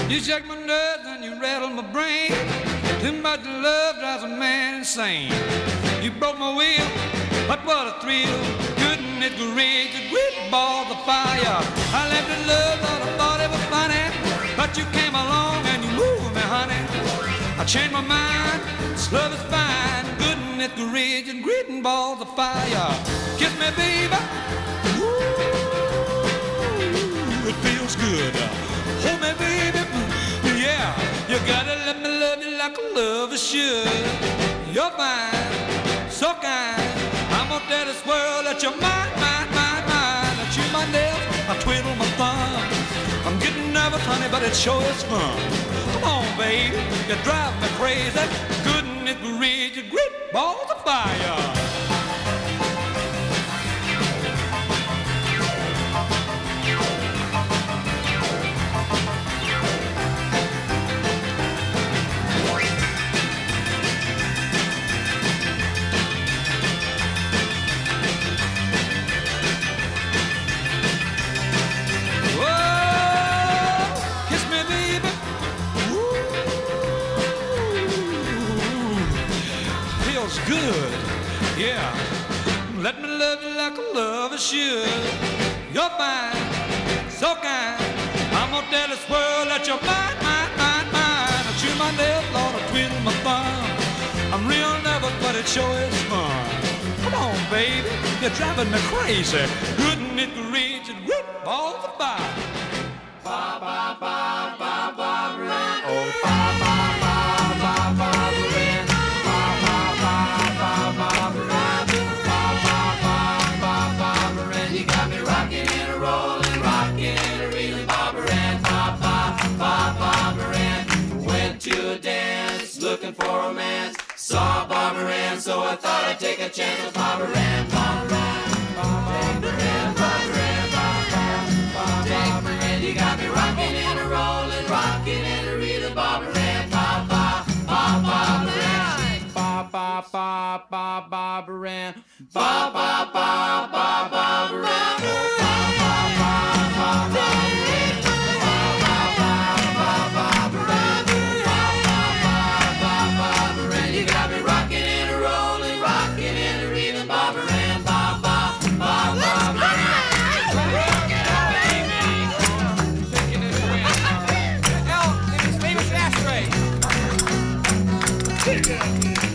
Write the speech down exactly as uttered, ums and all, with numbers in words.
You shake my nerves and you rattle my brain. Too much love drives a man insane. You broke my will, but what a thrill. Couldn't it rage a great ball of fire? I left in love, thought I thought it was funny, but you came along and you moved me, honey. I changed my mind, this love is fine. Couldn't it rage and great balls of fire? Kiss me, baby. Ooh, it feels good. Hold me, baby. Yeah, you gotta let me love you like a lover should. You're fine, so kind. I'm gonna tell this world that you're mine, mine, mine, mine. I chew my nails, I twiddle my thumbs. I'm getting nervous, honey, but it sure is fun. Come on, baby, you drive me crazy. Couldn't it reach your great balls of fire? Good, yeah. Let me love you like a lover should. You're fine, so kind. I'm gonna tell this world that you're mine, mine, mine, mine. I chew my nails, Lord, I twiddle my thumb. I'm real nervous, but it sure is fun. Come on, baby, you're driving me crazy. Couldn't it reach and rip balls of fire? Ba ba ba ba ba, oh ba ba ba ba ba, looking for romance. Saw Barbara Ann, so I thought I'd take a chance with Barbara Ann. Barbara Ann, Barbara Ann, Barbara Ann, Barbara Ann. You got me rocking and a rolling, rocking and a reeling. Barbara Ann, ba ba ba Barbara Ann, ba ba ba ba Barbara Ann, ba ba ba ba Barbara Ann, ba ba ba ba Barbara Ann. Yeah.